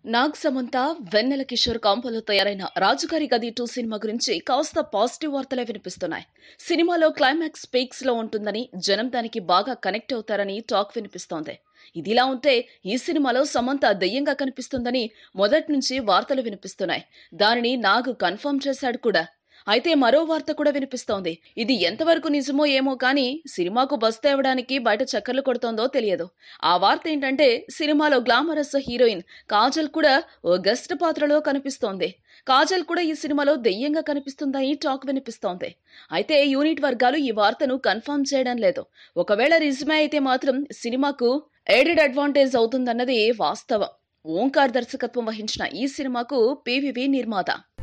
నాగ్ సమంత, వెన్నెల కిషోర్ కాంబోలో తయారైన 'రాజుగారి గది 2' సినిమా గురించి కాస్త పాజిటివ్ వార్తలే వినిపిస్తున్నాయి. సినిమాలో క్లైమాక్స్ పీక్స్ లో ఉంటుందని, జనం దానికి బాగా కనెక్ట్ అవుతారని టాక్ వినిపిస్తోంది. ఇదిలా ఉంటే ఈ సినిమాలో సమంత దెయ్యంగా కనిపిస్తుందని మొదటి నుంచి వార్తలు వినిపిస్తున్నాయి. దానిని నాగ్ కన్ఫర్మ్ చేశాడు కూడా. అయితే మరో వార్త కూడా వినిపిస్తోంది. ఇది ఎంతవరకు నిజమో ఏమో కానీ సినిమాకు బస్ తేవడానికి బయట చక్కర్లు కొడుతోందో తెలియదు. ఆ వార్త ఏంటంటే సినిమాలో గ్లామరస్ హీరోయిన్ కాజల్ కూడా ఓ గెస్ట్ పాత్రలో కనిపిస్తోంది. కాజల్ కూడా ఈ సినిమాలో దెయ్యంగా కనిపిస్తుందని టాక్ వినిపిస్తోంది. అయితే యూనిట్ వర్గాలు ఈ వార్తను కన్ఫర్మ్ చేయడం లేదు. ఒకవేళ నిజమే అయితే మాత్రం సినిమాకు ఎయిడెడ్ అడ్వాంటేజ్ అవుతుందన్నది వాస్తవం. ఓంకార్ దర్శకత్వం వహించిన ఈ సినిమాకు పీవీవీ నిర్మాత.